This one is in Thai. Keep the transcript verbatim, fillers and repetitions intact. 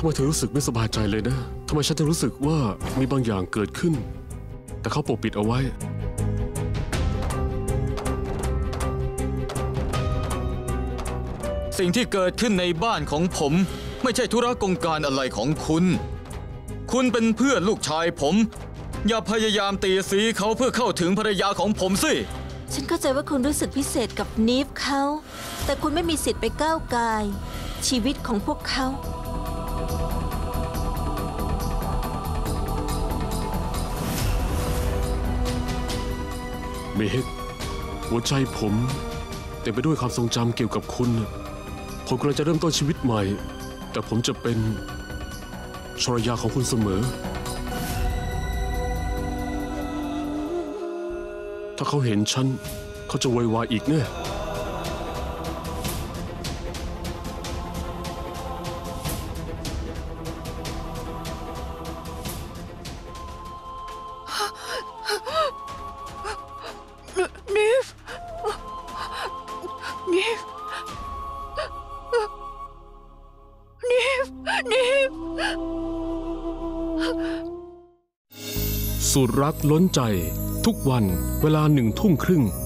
ทำไมเธอรู้สึกไม่สบายใจเลยนะทำไมฉันถึงรู้สึกว่ามีบางอย่างเกิดขึ้นแต่เขาปกปิดเอาไว้สิ่งที่เกิดขึ้นในบ้านของผมไม่ใช่ธุระกงการอะไรของคุณคุณเป็นเพื่อนลูกชายผมอย่าพยายามตีสีเขาเพื่อเข้าถึงภรรยาของผมสิฉันเข้าใจว่าคุณรู้สึกพิเศษกับนีฟเขาแต่คุณไม่มีสิทธิ์ไปก้าวไก่ชีวิตของพวกเขาเมฮกหัวใจผมเต็มไปด้วยความทรงจำเกี่ยวกับคุณผมกำลังจะเริ่มต้นชีวิตใหม่แต่ผมจะเป็นชรยาของคุณเสมอถ้าเขาเห็นฉันเขาจะโวยวายอีกแน่นีฟนีฟนีฟนีฟสูตรรักล้นใจทุกวันเวลาหนึ่งทุ่มครึ่ง